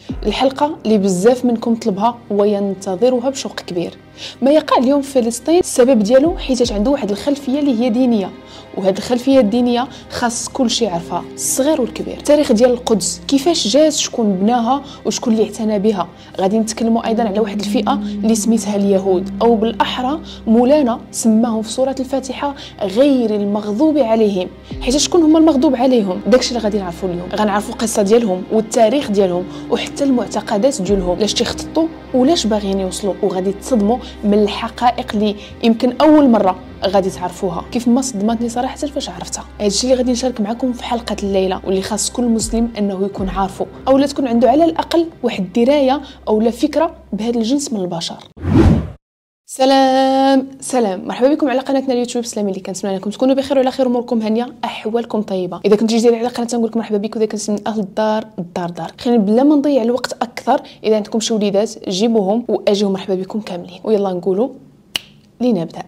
الحلقة اللي بزاف منكم طلبها وينتظرها بشوق كبير. ما يقع اليوم في فلسطين السبب ديالو حيت عنده واحد الخلفية اللي هي دينية، وهذه الخلفية الدينية خاص كل شيء يعرفها، الصغير والكبير. التاريخ ديال القدس كيفاش جات، شكون بناها وشكون اللي اعتنى بها. غادي نتكلموا ايضا على واحد الفئة اللي سميتها اليهود، او بالاحرى مولانا سماهم في سورة الفاتحة غير المغضوب عليهم. حيت شكون هما المغضوب عليهم؟ داكشي اللي غادي نعرفوا اليوم. غنعرفوا القصة ديالهم والتاريخ ديالهم وحتى المعتقدات ديالهم، لاش تيخططوا ولاش باغيين يوصلوا، وغادي تصدموا من الحقائق اللي يمكن اول مره غادي تعرفوها. كيف ما صدمتني صراحه فاش عرفتها. هادشي اللي غادي نشارك معكم في حلقه الليله، واللي خاص كل مسلم انه يكون عارفه، او لا تكون عنده على الاقل واحد الدرايه او لا فكره بهذا الجنس من البشر. سلام مرحبا بكم على قناتنا اليوتيوب. سلام اللي كنتمنى لكم تكونوا بخير وعلى خير، اموركم هانيه، احوالكم طيبه. اذا كنت جديد على القناه نقول لكم مرحبا بك، واذا كنت من اهل الدار خلينا بلا ما نضيع الوقت اكثر. اذا عندكم شي وليدات جيبوهم واجيو مرحبا بكم كاملين، ويلا نقولوا لنبدا.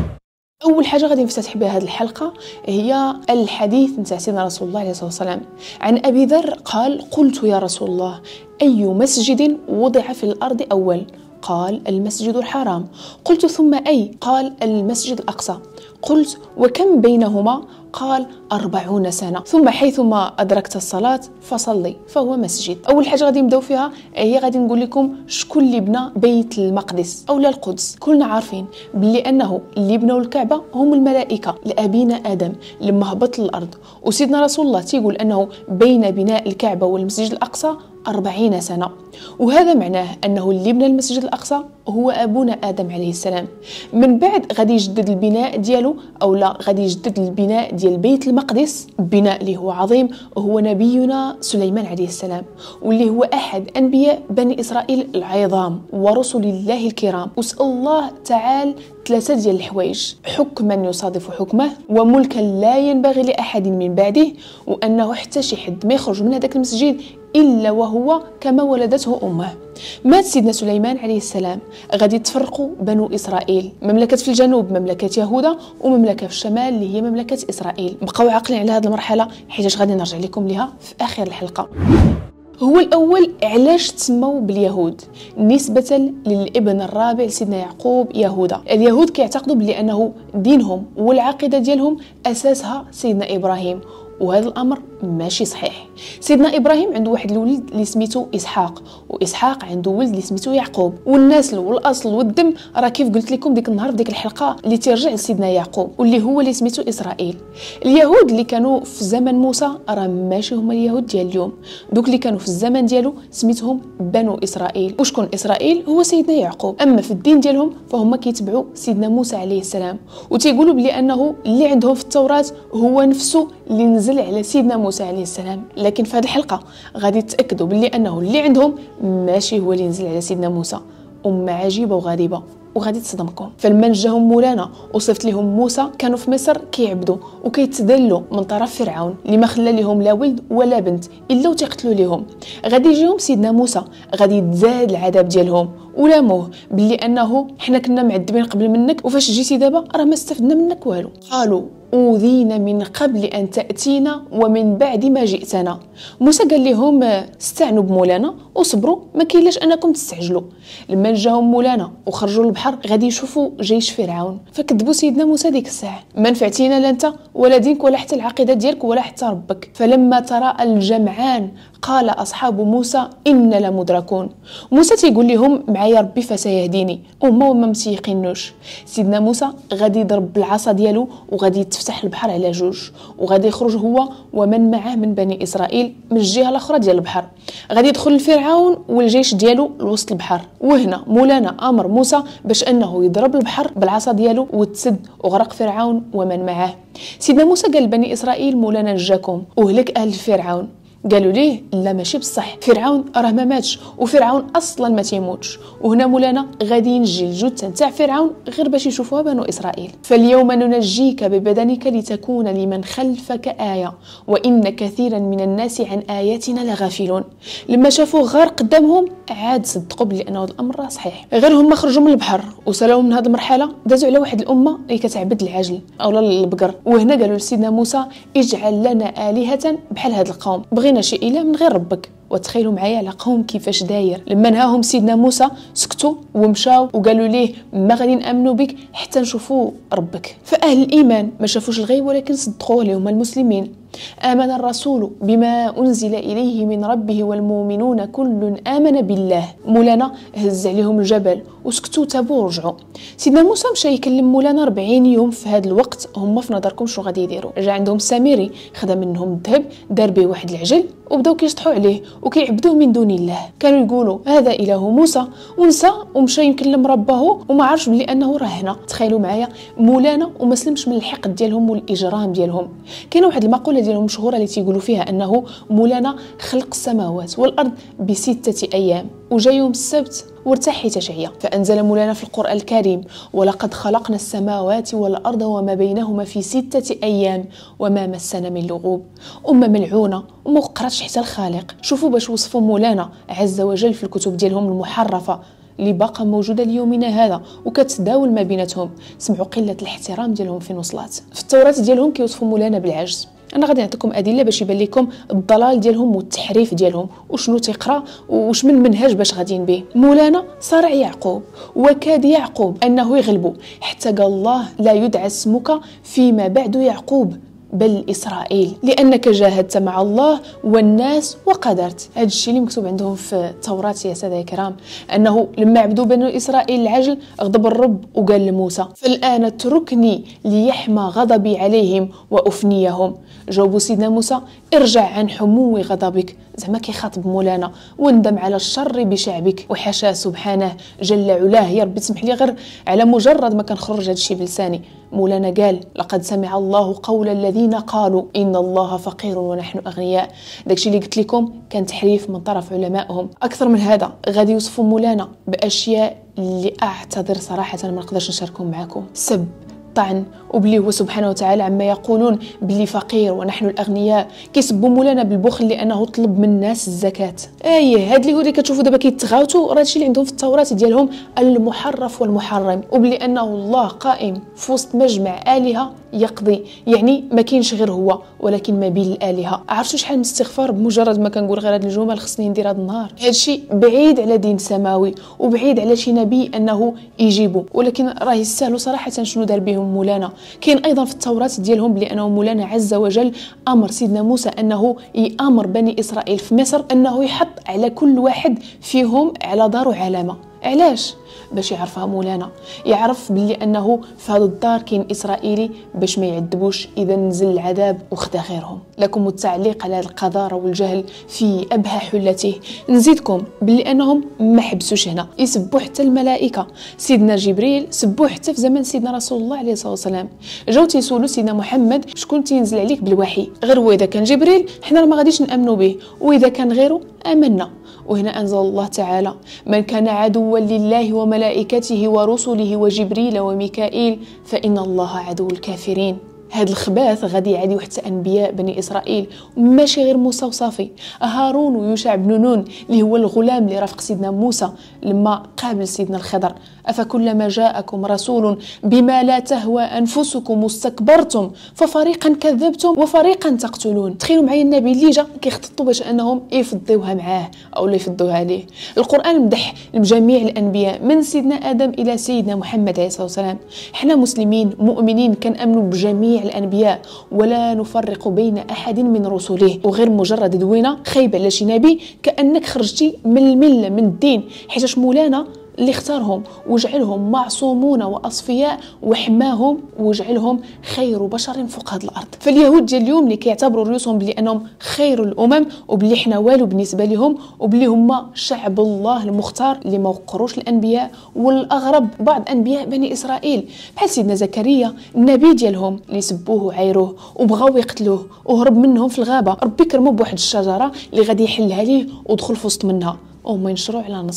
اول حاجه غادي نفتتح بها هذه الحلقه هي الحديث نتاع سيدنا رسول الله عليه الصلاه والسلام. عن ابي ذر قال: قلت يا رسول الله اي مسجد وضع في الارض اول؟ قال: المسجد الحرام. قلت: ثم أي؟ قال: المسجد الأقصى. قلت: وكم بينهما؟ قال: 40 سنة. ثم حيثما أدركت الصلاة فصلي فهو مسجد. أول حاجة غادي نبداو فيها هي غادي نقول لكم شكون اللي بنى بيت المقدس أو لا القدس. كلنا عارفين بلي أنه اللي بنوا الكعبة هم الملائكة لأبينا آدم لما هبط للأرض، وسيدنا رسول الله تيقول أنه بين بناء الكعبة والمسجد الأقصى 40 سنة، وهذا معناه أنه اللي بنى المسجد الأقصى هو أبونا آدم عليه السلام. من بعد غادي يجدد البناء ديالو، أو لا غادي يجدد البناء ديال بيت المقدس، بناء اللي هو عظيم، وهو نبينا سليمان عليه السلام، واللي هو أحد أنبياء بني إسرائيل العظام ورسل الله الكرام. وسأل الله تعالى 3 ديال الحوايج: حكما يصادف حكمه، وملكا لا ينبغي لأحد من بعده، وأنه حتى شي حد ما يخرج من هذاك المسجد إلا وهو كما ولدته أمه. مات سيدنا سليمان عليه السلام، غادي تفرقوا بنو إسرائيل، مملكة في الجنوب مملكة يهوذا، ومملكة في الشمال اللي هي مملكة إسرائيل. بقاو عاقلين على هذه المرحلة حيت غادي نرجع لكم لها في آخر الحلقة. هو الأول علاش تسموا باليهود؟ نسبة للابن الرابع لسيدنا يعقوب يهوذا. اليهود كيعتقدوا بلي أنه دينهم والعقيدة ديالهم أساسها سيدنا إبراهيم، وهذا الامر ماشي صحيح. سيدنا ابراهيم عنده واحد الولد اللي سميتو اسحاق، واسحاق عنده ولد اللي سميتو يعقوب، والنسل والاصل والدم راه كيف قلت لكم ديك النهار في ديك الحلقه اللي ترجع لسيدنا يعقوب، واللي هو اللي سميتو اسرائيل. اليهود اللي كانوا في زمن موسى راه ماشي هما اليهود ديال اليوم، دوك اللي كانوا في الزمن ديالو سميتهم بنو اسرائيل. وشكون اسرائيل؟ هو سيدنا يعقوب. اما في الدين ديالهم فهم كيتبعوا سيدنا موسى عليه السلام، وتيقولوا بلي انه اللي عندهم في التوراة هو نفسه اللي نزل على سيدنا موسى عليه السلام. لكن في هذه الحلقه غادي تاكدوا بلي انه اللي عندهم ماشي هو اللي نزل على سيدنا موسى. أمة عجيبه وغريبه وغادي تصدمكم. فلما جاهم مولانا وصفت لهم موسى، كانوا في مصر كيعبدوا وكيتذلوا من طرف فرعون اللي ما خلى لهم لا ولد ولا بنت الا وتقتلوا لهم. غادي يجيهم سيدنا موسى، غادي يتزاد العذاب ديالهم ولاموه باللي انه حنا كنا معذبين قبل منك، وفاش جيتي دابا راه ما استفدنا منك والو. قالوا: أوذينا من قبل أن تأتينا ومن بعد ما جئتنا. موسى قال لهم: استعنوا بمولانا وصبروا، ما كاينلاش انكم تستعجلوا. لما جاهم مولانا وخرجوا للبحر غادي يشوفوا جيش فرعون، فكذبوا سيدنا موسى ديك الساعه: ما نفعتينا لا انت ولا دينك ولا حتى العقيده ديالك ولا حتى ربك. فلما تراءى الجمعان قال أصحاب موسى إن لمدركون. موسى تيقول لهم: معايا ربي فسيهديني. هما وما متيقينوش. سيدنا موسى غادي يضرب بالعصا ديالو وغادي تفتح البحر على جوج، وغادي يخرج هو ومن معه من بني اسرائيل من الجهه الاخرى ديال البحر. غادي يدخل الفرعون والجيش ديالو لوسط البحر، وهنا مولانا امر موسى باش انه يضرب البحر بالعصا ديالو وتسد وغرق فرعون ومن معه. سيدنا موسى قال لبني اسرائيل: مولانا نجاكم وهلك اهل فرعون. قالوا ليه: لا ماشي بصح، فرعون راه ما ماتش، وفرعون اصلا ما تيموتش. وهنا مولانا غادي ينجي الجثه نتاع فرعون غير باش يشوفوها بنو اسرائيل. فاليوم ننجيك ببدنك لتكون لمن خلفك آية وإن كثيرا من الناس عن آياتنا لغافلون. لما شافوه غار قدامهم عاد صدقوا بلي انه الامر راه صحيح. غير هما خرجوا من البحر وسلاو من هذه المرحله، دازوا على واحد الامه اللي كتعبد العجل اولا البقر. وهنا قالوا لسيدنا موسى: اجعل لنا آلهة بحال هذا القوم، بغينا شي اله من غير ربك. وتخيلوا معايا على قوم كيفاش داير. لما نهاهم سيدنا موسى سكتوا ومشاو وقالوا ليه ما غادي نامنوا بك حتى نشوفوا ربك. فاهل الايمان ما شافوش الغيب ولكن صدقوه، اللي هما المسلمين. آمن الرسول بما أنزل إليه من ربه والمؤمنون كل آمن بالله. مولانا هز عليهم الجبل وسكتوا تابوا ورجعوا. سيدنا موسى مشى يكلم مولانا 40 يوم. في هذا الوقت هما في نظركم شنو غادي يديروا؟ جا عندهم السامري خدا منهم الذهب، دار به واحد العجل وبداو كيشطحوا عليه وكيعبدوه من دون الله. كانوا يقولوا هذا اله موسى، ونسى ومشى يكلم ربه وما عرفش بلي انه راه هنا. تخيلوا معايا مولانا وما سلمش من الحقد ديالهم والاجرام ديالهم. كاينه واحد المقوله ديالهم مشهوره اللي تيقولوا فيها انه مولانا خلق السماوات والارض ب6 ايام وجا يوم السبت وارتاح حيت شعيا. فانزل مولانا في القران الكريم ولقد خلقنا السماوات والارض وما بينهما في 6 ايام وما مسنا من لغوب. ملعونه وما قراتش حتى الخالق. شوفوا باش وصفوا مولانا عز وجل في الكتب ديالهم المحرفه اللي باقا موجوده ليومنا هذا وكتداول ما بيناتهم. سمعوا قله الاحترام ديالهم فين وصلت. في التوراة ديالهم كيوصفوا مولانا بالعجز. انا غادي نعطيكم ادله باش يبان لكم الضلال ديالهم والتحريف ديالهم وشنو تيقرا وش من منهج باش غاديين به. مولانا صارع يعقوب وكاد يعقوب انه يغلبه حتى قال الله لا يدعى اسمك فيما بعد يعقوب بل إسرائيل لأنك جاهدت مع الله والناس وقدرت. هذا الشيء اللي مكتوب عندهم في التوراة يا سادة الكرام، أنه لما عبدوا بنو إسرائيل العجل غضب الرب وقال لموسى فالآن اتركني ليحمى غضبي عليهم وأفنيهم. جاوبوا سيدنا موسى ارجع عن حمو غضبك، زعما كيخاطب مولانا، واندم على الشر بشعبك. وحاشاه سبحانه جل علاه، يا ربي تسمح لي غير على مجرد ما كنخرج هذا الشيء بلساني. مولانا قال لقد سمع الله قول الذين قالوا إن الله فقير ونحن أغنياء. داكشي اللي قلت لكم كان تحريف من طرف علمائهم. أكثر من هذا غادي يوصفوا مولانا بأشياء اللي أعتذر صراحة ما نقدرش نشاركهم معكم. سب، طعن، وبلي هو سبحانه وتعالى عما يقولون بلي فقير ونحن الأغنياء. كيسبوا مولانا بالبخل لأنه طلب من الناس الزكاة. هاد اليهود اللي كتشوفوا دابا كيتغاوتوا راه هادشي اللي عندهم في التوراة ديالهم المحرف والمحرم، وبلي أنه الله قائم في وسط مجمع آلهة يقضي، يعني ما كاينش غير هو ولكن ما بين الآلهة. عرفتوا شحال من استغفار بمجرد ما كنقول غير هاد الجمل خصني ندير هاد النهار. هادشي بعيد على دين سماوي وبعيد على شي نبي أنه يجيبه، ولكن راه يستاهلوا صراحة شنو دار بهم مولانا. كاين ايضا في التوراة ديالهم بانه مولانا عز وجل امر سيدنا موسى انه يامر بني اسرائيل في مصر انه يحط على كل واحد فيهم على داره علامه. علاش؟ باش يعرفها مولانا، يعرف باللي انه في هذا الدار كاين اسرائيلي باش ما يعذبوش اذا نزل العذاب وخدا غيرهم. لكم التعليق على القذاره والجهل في ابهى حلته. نزيدكم باللي انهم ما حبسوش هنا، يسبوا حتى الملائكه. سيدنا جبريل سبوه حتى في زمن سيدنا رسول الله عليه الصلاه والسلام. جاو تيسولوا سيدنا محمد شكون تينزل عليك بالوحي؟ غير هو اذا كان جبريل حنا ما غاديش نامنوا به، واذا كان غيره امنا. وهنا أنزل الله تعالى من كان عدوا لله وملائكته ورسله وجبريل وميكائيل فإن الله عدو الكافرين. هاد الخباث غادي يعاديو حتى انبياء بني اسرائيل، ماشي غير موسى وصافي. هارون ويوشع بن نون اللي هو الغلام اللي رافق سيدنا موسى لما قابل سيدنا الخضر. افكلما جاءكم رسول بما لا تهوى انفسكم استكبرتم ففريقا كذبتم وفريقا تقتلون. تخيلوا معايا النبي اللي جا كيخططوا باش انهم يفضيوها معاه او لا يفضوها عليه. القران مدح لجميع الانبياء من سيدنا ادم الى سيدنا محمد عليه الصلاه والسلام. حنا مسلمين مؤمنين كنامنوا بجميع الانبياء ولا نفرق بين احد من رسله، وغير مجرد دوينه خايبه على شي نبي كانك خرجتي من المله من الدين، حيت مولانا اللي اختارهم وجعلهم معصومون واصفياء وحماهم وجعلهم خير بشر فوق هذه الارض. فاليهود ديال اليوم اللي كيعتبروا رؤوسهم بلي انهم خير الامم وبلي حنا والو بالنسبه لهم وبلي هما شعب الله المختار اللي ما وقروش الانبياء، والاغرب بعض انبياء بني اسرائيل بحال سيدنا زكريا النبي ديالهم اللي سبوه وعايروه وبغاو يقتلوه وهرب منهم في الغابه. ربي كرمو بواحد الشجره اللي غادي يحلها ليه ودخل في وسط منها وما ينشروا على نص.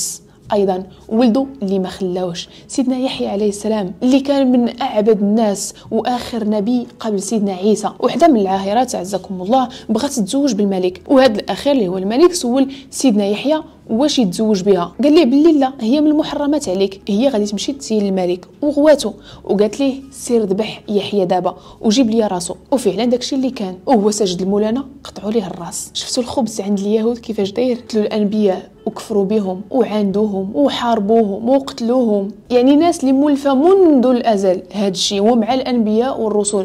ايضا ولده اللي ما خلاوش سيدنا يحيى عليه السلام اللي كان من اعبد الناس واخر نبي قبل سيدنا عيسى. وحده من العاهرات عزكم الله بغات تتزوج بالملك، وهذا الاخير اللي هو الملك سول سيدنا يحيى واش يتزوج بها. قال ليه باللي لا، هي من المحرمات عليك، هي غادي تمشي تسيل الملك وغواتو، وقالت ليه سير ذبح يحيى دابا وجيب لي راسو. وفعلا داكشي اللي كان، وهو ساجد المولانا قطعوا ليه الراس. شفتوا الخبز عند اليهود كيفاش داير؟ قتلوا الانبياء وكفروا بهم وعاندوهم وحاربوهم وقتلوهم، يعني ناس اللي مولفه منذ الازل هذا الشيء ومع الانبياء والرسل.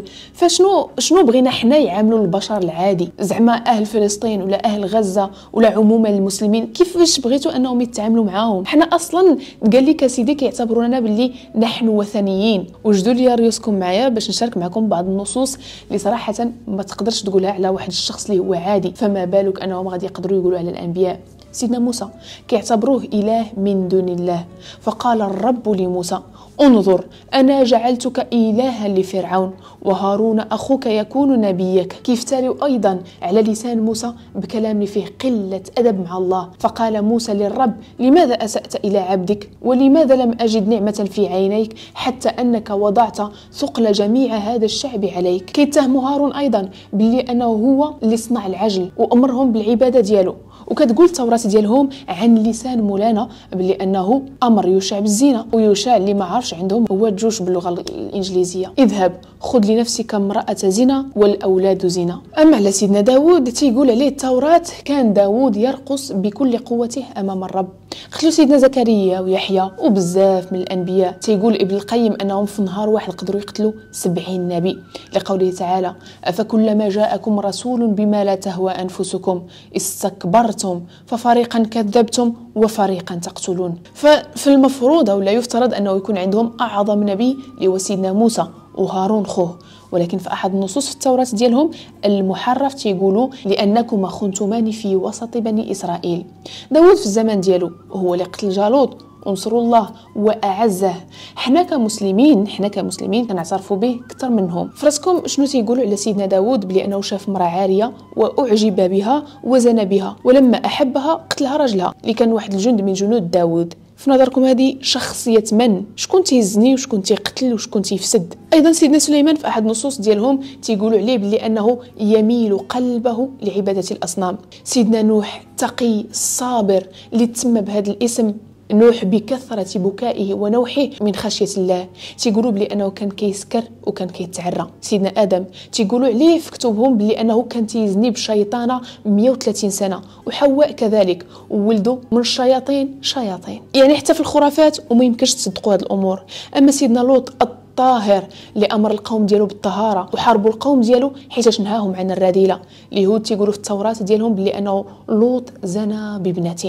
فشنو بغينا حنا يعاملوا البشر العادي، زعما اهل فلسطين ولا اهل غزه ولا عموما المسلمين كيفاش بغيتوا انهم يتعاملوا معاهم؟ حنا اصلا قال لك سيدي كيعتبرونا باللي نحن وثنيين. وجدوا لي ريوسكم معايا باش نشارك معكم بعض النصوص اللي صراحه ما تقدرش تقولها على واحد الشخص اللي هو عادي، فما بالك انهم غادي يقدروا يقولوا على الانبياء. سيدنا موسى كيعتبروه إله من دون الله، فقال الرب لموسى انظر أنا جعلتك إلها لفرعون وهارون أخوك يكون نبيك. كيف تالوا أيضا على لسان موسى بكلام اللي فيه قلة أدب مع الله. فقال موسى للرب لماذا أسأت إلى عبدك ولماذا لم أجد نعمة في عينيك حتى أنك وضعت ثقل جميع هذا الشعب عليك. كيتهم هارون أيضا باللي أنه هو اللي صنع العجل وأمرهم بالعبادة ديالو. وكتقول التوراة ديالهم عن لسان مولانا بلي انه امر يوشع بالزنا، ويوشع اللي ما عارفش عندهم هو الجوش باللغه الانجليزيه. اذهب خذ لنفسك امراه زنا والاولاد زنا. اما على سيدنا داود تيقول عليه التوراة كان داود يرقص بكل قوته امام الرب. قتلوا سيدنا زكريا ويحيى وبزاف من الانبياء. تيقول ابن القيم انهم في نهار واحد قدروا يقتلوا 70 نبي، لقوله تعالى افكلما جاءكم رسول بما لا تهوى انفسكم استكبرتم ففريقا كذبتم وفريقا تقتلون. ففي المفروض او لا يفترض انه يكون عندهم اعظم نبي اللي هو سيدنا موسى وهارون خوه، ولكن في احد النصوص في التوراة ديالهم المحرف تيقولوا لانكما خنتمان في وسط بني اسرائيل. داود في الزمان ديالو هو اللي قتل جالوط ونصروا الله واعزه. حنا كمسلمين كنعترفوا به اكثر منهم. فراسكم شنو تيقولوا على سيدنا داود؟ بلي انه شاف امراه عاريه واعجب بها وزن بها، ولما احبها قتلها رجلها اللي كان واحد الجند من جنود داود. في نظركم هذه شخصيه من؟ شكون تيزني وشكون تيقتل وشكون تيفسد؟ ايضا سيدنا سليمان في احد النصوص ديالهم تيقولوا عليه بلي انه يميل قلبه لعباده الاصنام. سيدنا نوح تقي صابر اللي تسمى بهذا الاسم نوح بكثرة بكائه ونوحه من خشية الله. تيقولوا بلي أنه كان كيسكر وكان كيتعرى. سيدنا آدم تيقولوا عليه في كتبهم بلي أنه كان تيزني بشيطانة 130 سنة، وحواء كذلك، وولده من الشياطين شياطين. يعني حتى في الخرافات وما يمكنش تصدقوا هذه الأمور. أما سيدنا لوط الطاهر اللي امر القوم ديالو بالطهاره وحاربوا القوم ديالو حيت نهاهم عن الرذيله. اليهود تيقولوا في التوراة ديالهم بلي انه لوط زنى بابنته.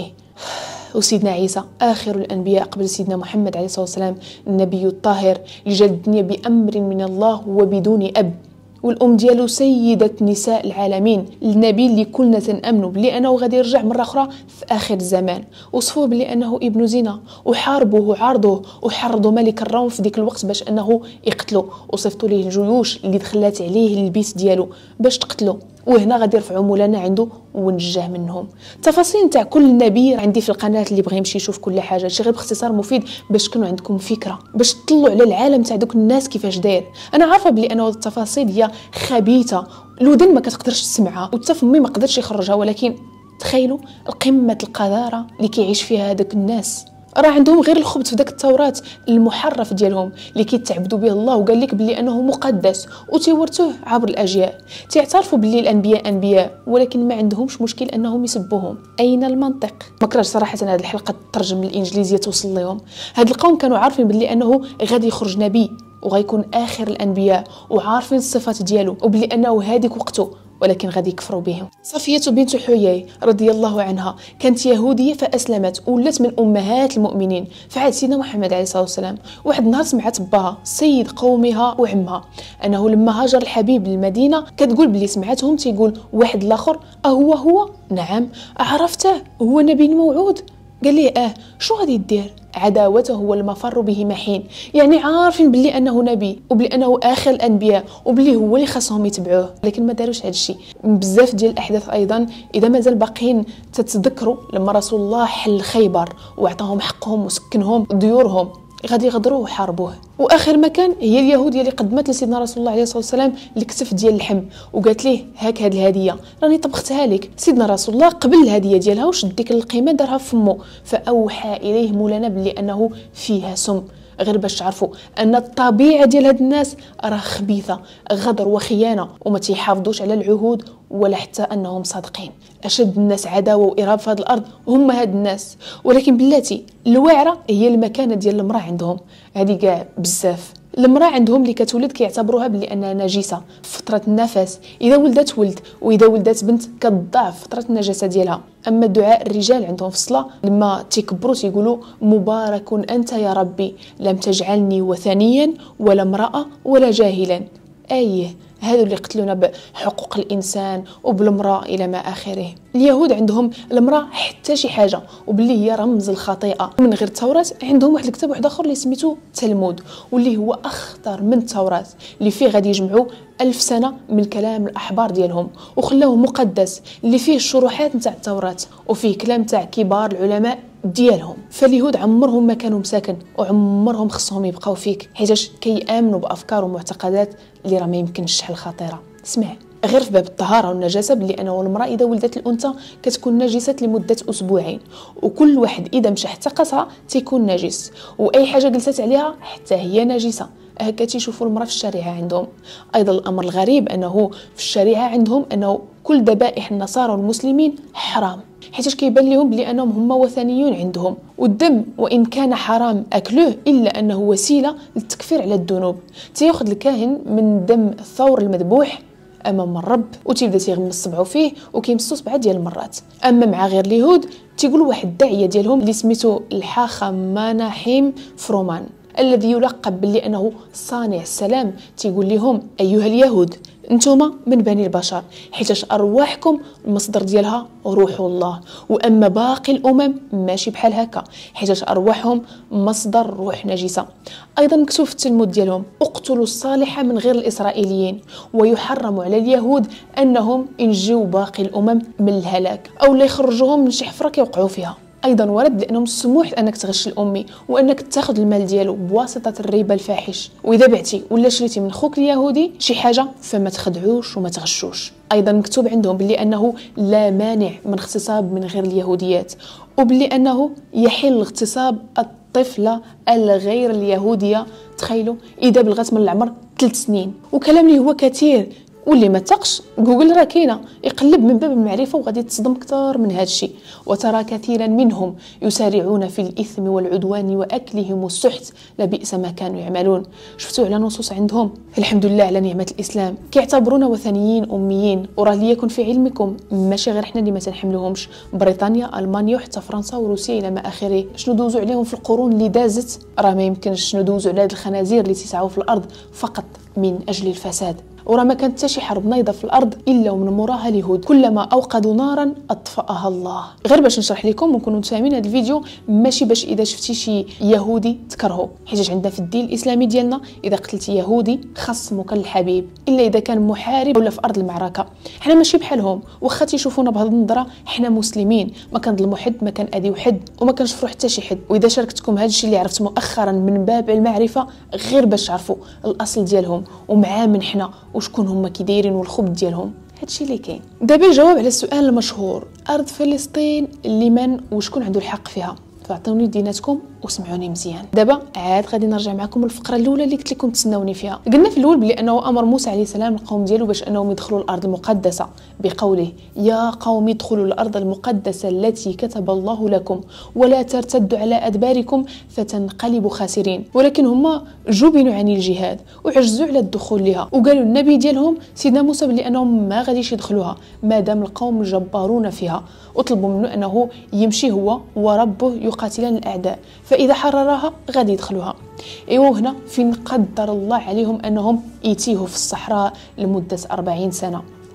وسيدنا عيسى آخر الأنبياء قبل سيدنا محمد عليه الصلاة والسلام، النبي الطاهر اللي جا الدنيا بأمر من الله وبدون أب، والأم ديالو سيدة نساء العالمين، النبي اللي كلنا تنأمنوا بلي أنه غادي يرجع مرة أخرى في آخر الزمان. وصفوه بلي أنه ابن زنا وحاربوه وعارضوه وحرضوا ملك الروم في ديك الوقت باش أنه يقتلوا، وصفتوا ليه الجيوش اللي دخلت عليه البيت ديالو باش تقتلوا، وهنا غادي يرفعوا مولانا عنده ونجاه منهم. تفاصيل نتاع كل نبي عندي في القناه اللي بغى يمشي يشوف كل حاجه، شي غير باختصار مفيد باش تكونوا عندكم فكره، باش تطلعوا على العالم تاع دوك الناس كيفاش داير. انا عارفه بلي انه التفاصيل هي خبيثه، الودن ما كتقدرش تسمعها والتفمي ما قدرش يخرجها، ولكن تخيلوا قمه القذاره اللي كيعيش فيها هذوك الناس. راه عندهم غير الخبث في داك التوراة المحرف ديالهم اللي كيتعبدوا به الله، وقال لك بلي انه مقدس وتيورثوه عبر الاجيال. تيعترفوا بلي الانبياء انبياء، ولكن ما عندهمش مشكل انهم يسبوهم. اين المنطق؟ ما كرهش صراحه هذه الحلقه تترجم للانجليزيه توصل لهم. هاد القوم كانوا عارفين بلي انه غادي يخرج نبي وغيكون اخر الانبياء، وعارفين الصفات ديالو وبلي انه هذيك وقته، ولكن غادي يكفروا بهم. صفية بنت حيي رضي الله عنها كانت يهودية فأسلمت ولات من أمهات المؤمنين في عهد سيدنا محمد عليه الصلاة والسلام. واحد النهار سمعت باها سيد قومها وعمها أنه لما هاجر الحبيب للمدينة كتقول بلي سمعتهم تيقول واحد الآخر هو نعم عرفته هو نبي الموعود. قال لي شو غادي يدير؟ عداوته والمفر به محين. يعني عارفين باللي انه نبي وبلي انه اخر الانبياء وبلي هو اللي خاصهم يتبعوه، لكن ما داروش هذا الشيء. بزاف ديال الاحداث ايضا اذا مازال باقيين تتذكروا لما رسول الله حل خيبر وعطاهم حقهم وسكنهم ديورهم، غادي يغدروه وحاربوه. واخر مكان هي اليهود اللي قدمت لسيدنا رسول الله عليه الصلاه والسلام الكتف ديال اللحم وقالت ليه هاك هذه الهديه راني طبختها لك. سيدنا رسول الله قبل الهديه ديالها وشد ديك القيمه دارها في فمه، فاوحى اليه مولانا بلي انه فيها سم. غير باش تعرفوا ان الطبيعه ديال هاد الناس راه خبيثه، غدر وخيانه، وما تيحافظوش على العهود ولا حتى انهم صادقين. اشد الناس عداوه وارهاب في هذه الارض هم هاد الناس. ولكن بلاتي الواعره هي المكانه ديال المراه عندهم، هذه كاع بزاف. المراه عندهم اللي كتولد كيعتبروها بلي انها نجسه في فتره النفس، اذا ولدت ولد واذا ولدت بنت كتضاعف فتره النجاسه ديالها. اما دعاء الرجال عندهم في الصلاه لما تيكبروا تيقولوا مبارك انت يا ربي لم تجعلني وثنيا ولا امراه ولا جاهلا. هذو اللي قتلونا بحقوق الانسان وبالمراه الى ما اخره. اليهود عندهم المراه حتى شي حاجه وباللي هي رمز الخطيئه. من غير التوراة عندهم واحد الكتاب واحد اخر اللي سميتو تلمود، واللي هو اخطر من التوراة، اللي فيه غادي يجمعوا 1000 سنه من كلام الاحبار ديالهم وخلاوه مقدس، اللي فيه الشروحات نتاع التوراة وفيه كلام تاع كبار العلماء ديالهم. فاليهود عمرهم ما كانوا مساكن وعمرهم خصهم يبقاو فيك، حيتاش كيامنوا بافكار ومعتقدات اللي راه ما يمكنش شحال خطيره. اسمع غير في باب الطهاره والنجاسه بلي انه المراه اذا ولدت الانثى كتكون نجسه لمده اسبوعين، وكل واحد اذا مشى حتى قصها تيكون نجس، واي حاجه جلست عليها حتى هي نجسه. هكا تيشوفوا المراه في الشريعه عندهم. ايضا الامر الغريب انه في الشريعه عندهم انه كل ذبائح النصارى والمسلمين حرام، حيت كيبان لهم بلي انهم هما وثنيون عندهم. والدم وان كان حرام اكله الا انه وسيله للتكفير على الذنوب. تياخذ الكاهن من دم الثور المذبوح امام الرب وتيبدا تيغمس صبعو فيه وكيمسو 7 ديال المرات. اما مع غير اليهود تيقولوا واحد الداعيه ديالهم اللي سميتو الحاخه مناحيم فرومان، الذي يلقب باللي انه صانع السلام، تيقول لهم ايها اليهود انتم من بني البشر، حيتاش ارواحكم المصدر ديالها روح الله، واما باقي الامم ماشي بحال هكا، حيتاش ارواحهم مصدر روح نجسه. ايضا مكتوب في التلمود ديالهم اقتلوا الصالح من غير الاسرائيليين، ويحرم على اليهود انهم ينجيو باقي الامم من الهلاك او لا يخرجوهم من شي حفره كيوقعوا فيها. ايضا ورد لانهم السموح انك تغش الامي وانك تاخذ المال ديالو بواسطه الربا الفاحش، واذا بعتي ولا شريتي من خوك اليهودي شي حاجه فما تخدعوش وما تغشوش. ايضا مكتوب عندهم باللي انه لا مانع من اغتصاب من غير اليهوديات، وباللي انه يحل اغتصاب الطفله الغير اليهوديه، تخيلوا اذا بلغت من العمر 3 سنين. وكلام اللي هو كثير واللي ما تقش جوجل راه كاينه، يقلب من باب المعرفه وغادي تصدم اكثر من هذا الشيء. وترى كثيرا منهم يسارعون في الاثم والعدوان واكلهم السحت لبئس ما كانوا يعملون. شفتوا على نصوص عندهم الحمد لله على نعمه الاسلام كيعتبرونا وثنيين اميين. وراه ليكن في علمكم ماشي غير حنا اللي ما تنحملوهمش، بريطانيا المانيا وحتى فرنسا وروسيا الى ما اخره. شنو دوزوا عليهم في القرون اللي دازت راه ما يمكنش. شنو دوزوا على هاد الخنازير اللي تسعوا في الارض فقط من اجل الفساد. وراه ما كانت حتى شي حرب نايضه في الارض الا ومن موراها اليهود، كلما اوقدوا نارا اطفاها الله. غير باش نشرح لكم ونكونوا فاهمين هذا الفيديو، ماشي باش اذا شفتي شي يهودي تكرهه، حيت عندنا في الدين الاسلامي ديالنا اذا قتلتي يهودي خصمك الحبيب، الا اذا كان محارب ولا في ارض المعركه. حنا ماشي بحالهم، واخا تيشوفونا بهذه النظره حنا مسلمين، ما كنظلموا حد، ما كنأذيو حد، وما كنشفروا حتى شي حد. واذا شاركتكم هذا الشيء اللي عرفت مؤخرا من باب المعرفه، غير باش تعرفوا الاصل ديالهم ومعاه من حنا وشكون هما كيدايرين والخبز ديالهم. هادشي اللي كاين. دابا الجواب على السؤال المشهور، ارض فلسطين لمن وشكون عنده الحق فيها؟ فاعطوني ديناتكم وسمعوني مزيان. دابا عاد غادي نرجع معكم للفقره الاولى اللي قلت لكم تسناوني فيها. قلنا في الاول بلي انه امر موسى عليه السلام القوم ديالو باش انهم يدخلوا الارض المقدسه بقوله يا قوم ادخلوا الارض المقدسه التي كتب الله لكم ولا ترتدوا على ادباركم فتنقلبوا خاسرين. ولكن هما جبنوا عن الجهاد وعجزوا على الدخول لها، وقالوا النبي ديالهم سيدنا موسى بلي انهم ما غاديش يدخلوها ما دام القوم جبارون فيها، وطلبوا منه انه يمشي هو وربه يقاتلان الاعداء، فاذا حررها غادي يدخلوها. ايوا هنا فين قدر الله عليهم انهم يتيهوا في الصحراء لمده 40 سنه.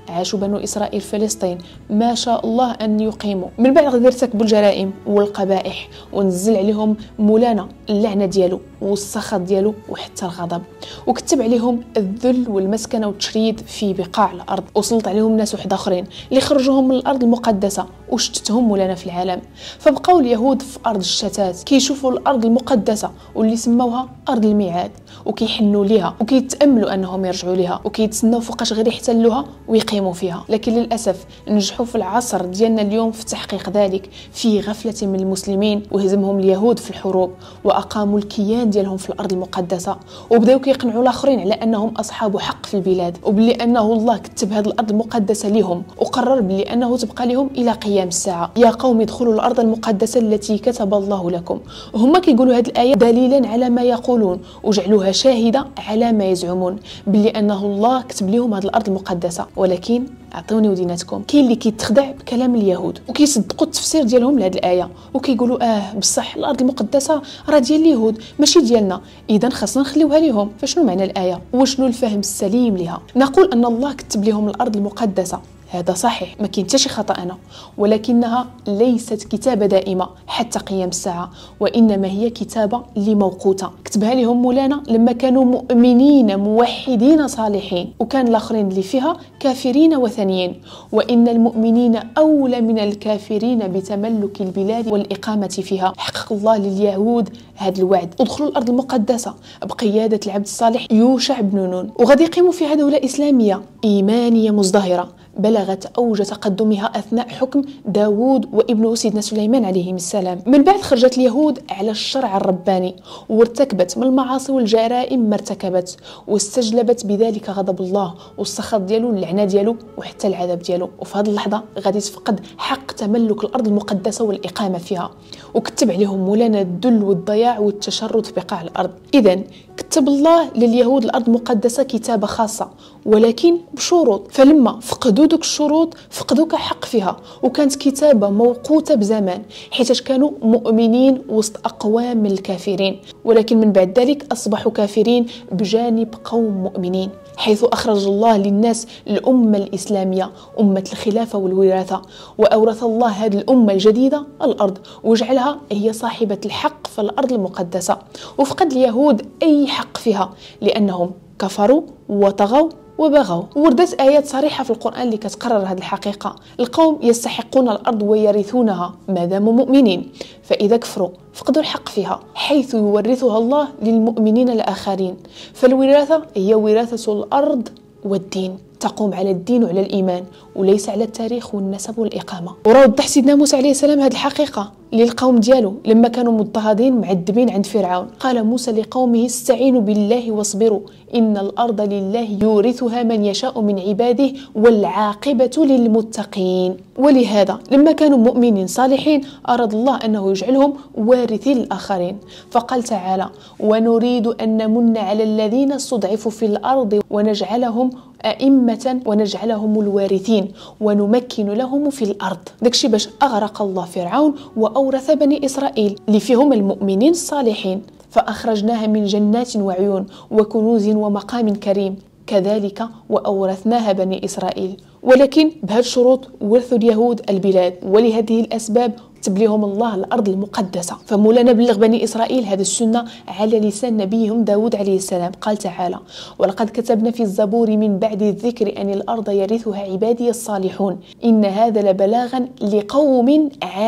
عاشوا بنو إسرائيل في فلسطين ما شاء الله أن يقيموا. من بعد غادي يرتكبوا الجرائم والقبائح ونزل عليهم مولانا اللعنة ديالو والسخط ديالو وحتى الغضب، وكتب عليهم الذل والمسكنة والتشريد في بقاع الأرض، وسلط عليهم ناس واحد آخرين اللي خرجوهم من الأرض المقدسة وشتتهم مولانا في العالم. فبقاو اليهود في أرض الشتات كيشوفوا الأرض المقدسة واللي سموها أرض الميعاد، وكيحنوا ليها وكيتأملوا أنهم يرجعوا ليها، وكيتسناو فوقاش غير يحتلوها ويقيموا فيها. لكن للأسف نجحوا في العصر ديالنا اليوم في تحقيق ذلك في غفلة من المسلمين، وهزمهم اليهود في الحروب وأقاموا الكيان ديالهم في الأرض المقدسة، وبداو كيقنعوا الآخرين على أنهم أصحاب حق في البلاد، وبلي أنه الله كتب هذه الأرض المقدسة لهم وقرر بلي أنه تبقى لهم إلى قيام الساعة. يا قوم ادخلوا الأرض المقدسة التي كتب الله لكم. هما كيقولوا هذه الآية دليلا على ما يقولون، وجعلوها شاهدة على ما يزعمون بلي أنه الله كتب لهم هذه الأرض المقدسة. ولكن اعطوني وديناتكم، كاين اللي كيتخدع بكلام اليهود وكيصدقوا التفسير ديالهم لهذه الايه، وكيقولوا بصح الارض المقدسه راه ديال اليهود ماشي ديالنا، اذا خاصنا نخليوها لهم. فشنو معنى الايه وشنو الفهم السليم لها؟ نقول ان الله كتب لهم الارض المقدسه، هذا صحيح ما كاين حتى شي خطا أنا، ولكنها ليست كتابه دائمه حتى قيام الساعه، وانما هي كتابه لموقوته كتبها لهم مولانا لما كانوا مؤمنين موحدين صالحين، وكان الاخرين اللي فيها كافرين وثنيين. وان المؤمنين اولى من الكافرين بتملك البلاد والاقامه فيها. حقق الله لليهود هذا الوعد، ادخلوا الارض المقدسه بقياده العبد الصالح يوشع بن نون، وغادي يقيموا فيها دوله اسلاميه ايمانيه مزدهره بلغت أوج تقدمها أثناء حكم داود وابنه سيدنا سليمان عليهم السلام. من بعد خرجت اليهود على الشرع الرباني وارتكبت من المعاصي والجرائم ما ارتكبت، واستجلبت بذلك غضب الله والسخط ديالو اللعنة ديالو وحتى العذاب ديالو. وفي هذه اللحظة غادي تفقد حق تملك الأرض المقدسة والإقامة فيها، وكتب عليهم مولانا الذل والضياع والتشرد في بقاع الأرض. إذن كتب الله لليهود الأرض المقدسة كتابة خاصة ولكن بشروط، فلما فقدوا دوك الشروط فقدوا حق فيها، وكانت كتابة موقوتة بزمان حيث كانوا مؤمنين وسط أقوام من الكافرين، ولكن من بعد ذلك أصبحوا كافرين بجانب قوم مؤمنين، حيث أخرج الله للناس الأمة الإسلامية أمة الخلافة والوراثة، وأورث الله هذه الأمة الجديدة الأرض وجعلها هي صاحبة الحق في الأرض المقدسة، وفقد اليهود أي حق فيها لأنهم كفروا وطغوا وبغوا. وردت آيات صريحة في القرآن اللي كتقرر هذه الحقيقة: القوم يستحقون الأرض ويرثونها ما داموا مؤمنين، فإذا كفروا فقدوا الحق فيها، حيث يورثها الله للمؤمنين الآخرين. فالوراثة هي وراثة الأرض والدين، تقوم على الدين وعلى الإيمان وليس على التاريخ والنسب والإقامة. ووضح سيدنا موسى عليه السلام هذه الحقيقة للقوم ديالو لما كانوا مضطهدين معذبين عند فرعون. قال موسى لقومه: استعينوا بالله واصبروا إن الأرض لله يورثها من يشاء من عباده والعاقبة للمتقين. ولهذا لما كانوا مؤمنين صالحين أراد الله أنه يجعلهم وارثين الآخرين، فقال تعالى: ونريد أن نمن على الذين استضعفوا في الأرض ونجعلهم أئمة ونجعلهم الوارثين ونمكن لهم في الأرض. داكشي باش أغرق الله فرعون وأورث بني إسرائيل اللي فيهم المؤمنين الصالحين، فأخرجناها من جنات وعيون وكنوز ومقام كريم كذلك وأورثناها بني إسرائيل. ولكن بهذه الشروط ورثوا اليهود البلاد، ولهذه الأسباب كتب لهم الله الأرض المقدسة. فمولانا بلغ بني إسرائيل هذه السنة على لسان نبيهم داود عليه السلام. قال تعالى: ولقد كتبنا في الزبور من بعد الذكر أن الأرض يرثها عبادي الصالحون إن هذا لبلاغا لقوم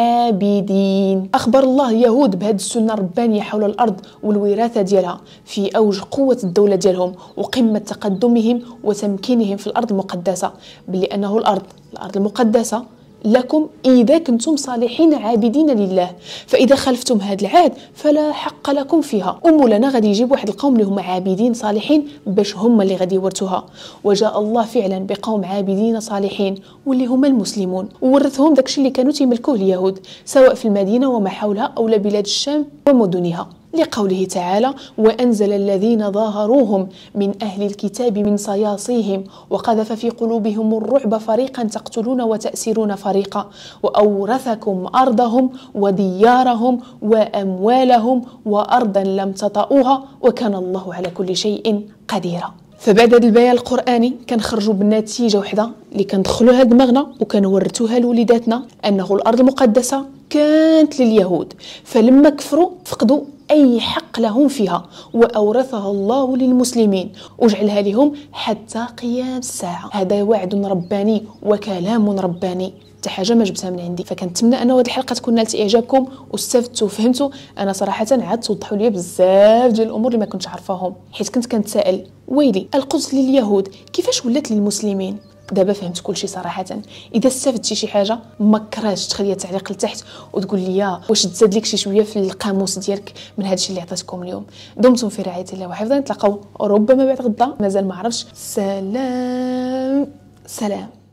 عابدين. أخبر الله اليهود بهذه السنة الربانية حول الأرض والوراثة ديالها في أوج قوة الدولة ديالهم وقمة تقدمهم وتمكينهم في الأرض المقدسة، بلأنه الأرض المقدسة لكم إذا كنتم صالحين عابدين لله، فإذا خلفتم هذا العهد فلا حق لكم فيها. ومولانا غادي يجيب واحد القوم اللي هما عابدين صالحين باش هما اللي غادي يورثوها، وجاء الله فعلا بقوم عابدين صالحين واللي هما المسلمون، وورثهم داكشي اللي كانوا تيملكوه اليهود سواء في المدينة وما حولها أو بلاد الشام ومدنها، لقوله تعالى: وأنزل الذين ظاهروهم من أهل الكتاب من صياصيهم وقذف في قلوبهم الرعب فريقا تقتلون وتأسرون فريقا وأورثكم أرضهم وديارهم وأموالهم وأرضا لم تطئوها وكان الله على كل شيء قديرا. فبعد هذا البيان القرآني كنخرجوا بنتيجة وحده اللي كندخلوها دماغنا وكنورثوها لوليداتنا، أنه الأرض المقدسة كانت لليهود، فلما كفروا فقدوا أي حق لهم فيها، وأورثها الله للمسلمين وجعلها لهم حتى قيام الساعة. هذا وعد رباني وكلام رباني، حتى حاجه ما جبتها من عندي. فكنتمنى ان هذه الحلقه تكون نالت اعجابكم واستفدتوا وفهمتوا. انا صراحه عاد توضحوا لي بزاف ديال الامور اللي ما كنتش عارفاهم، حيت كنت كنتسائل ويلي القدس لليهود كيفاش ولات للمسلمين. دابا فهمت كل شيء صراحه. اذا استفدتي شي حاجه ما كرهتش تخلي تعليق لتحت وتقول لي واش تزاد لك شي شويه في القاموس ديالك من هذا الشيء اللي عطيتكم اليوم. دمتم في رعايه الله وحفظه، نتلاقاو ربما بعد غدا، مازال ما عرفتش. سلام.